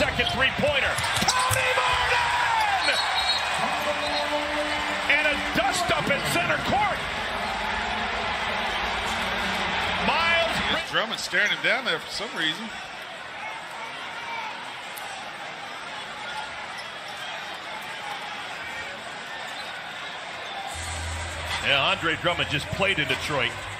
second three-pointer. Tony Martin! And a dust-up in center court. Miles Drummond staring him down there for some reason. Yeah, Andre Drummond just played in Detroit.